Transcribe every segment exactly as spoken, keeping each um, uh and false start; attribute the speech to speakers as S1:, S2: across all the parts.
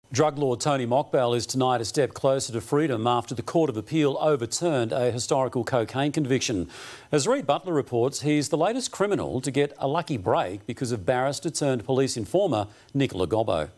S1: Drug lord Tony Mokbel is tonight a step closer to freedom after the Court of Appeal overturned a historical cocaine conviction. As Reid Butler reports, he's the latest criminal to get a lucky break because of barrister turned police informer Nicola Gobbo.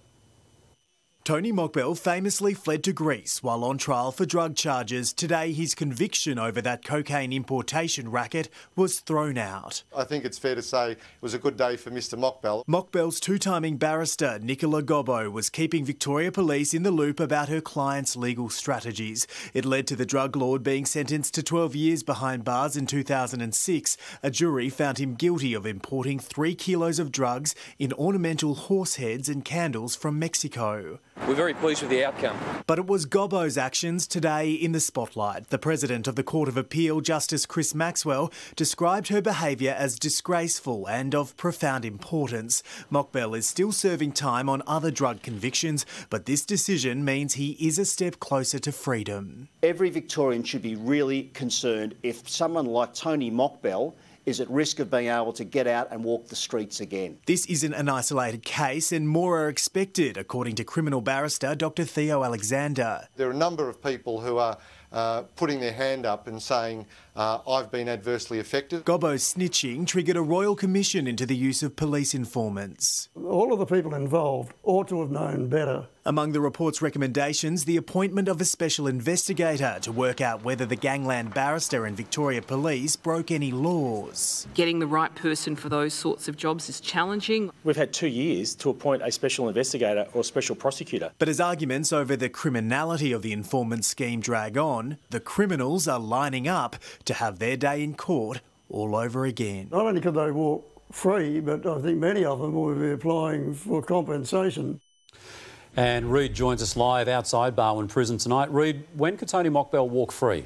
S2: Tony Mokbel famously fled to Greece while on trial for drug charges. Today, his conviction over that cocaine importation racket was thrown out.
S3: I think it's fair to say it was a good day for Mister Mokbel.
S2: Mokbel's two-timing barrister, Nicola Gobbo, was keeping Victoria Police in the loop about her client's legal strategies. It led to the drug lord being sentenced to twelve years behind bars in two thousand six. A jury found him guilty of importing three kilos of drugs in ornamental horse heads and candles from Mexico.
S4: We're very pleased with the outcome.
S2: But it was Gobbo's actions today in the spotlight. The President of the Court of Appeal, Justice Chris Maxwell, described her behaviour as disgraceful and of profound importance. Mokbel is still serving time on other drug convictions, but this decision means he is a step closer to freedom.
S5: Every Victorian should be really concerned if someone like Tony Mokbel is at risk of being able to get out and walk the streets again.
S2: This isn't an isolated case and more are expected, according to criminal barrister Doctor Theo Alexander.
S3: There are a number of people who are uh, putting their hand up and saying, uh, I've been adversely affected.
S2: Gobbo's snitching triggered a royal commission into the use of police informants.
S6: All of the people involved ought to have known better.
S2: Among the report's recommendations, the appointment of a special investigator to work out whether the gangland barrister and Victoria Police broke any laws.
S7: Getting the right person for those sorts of jobs is challenging.
S8: We've had two years to appoint a special investigator or a special prosecutor.
S2: But as arguments over the criminality of the informant scheme drag on, the criminals are lining up to have their day in court all over again.
S6: Not only could they walk free, but I think many of them will be applying for compensation.
S1: And Reid joins us live outside Barwon Prison tonight. Reid, when could Tony Mokbel walk free?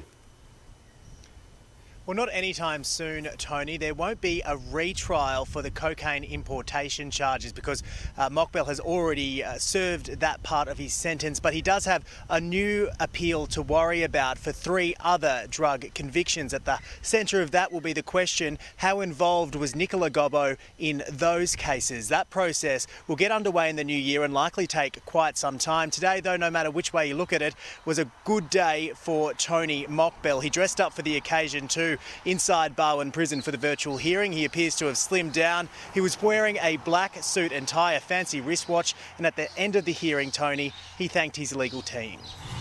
S2: Well, not anytime soon, Tony. There won't be a retrial for the cocaine importation charges because uh, Mokbel has already uh, served that part of his sentence, but he does have a new appeal to worry about for three other drug convictions. At the centre of that will be the question, how involved was Nicola Gobbo in those cases? That process will get underway in the new year and likely take quite some time. Today, though, no matter which way you look at it, was a good day for Tony Mokbel. He dressed up for the occasion too. Inside Barwon Prison for the virtual hearing. He appears to have slimmed down. He was wearing a black suit and tie, a fancy wristwatch, and at the end of the hearing, Tony, he thanked his legal team.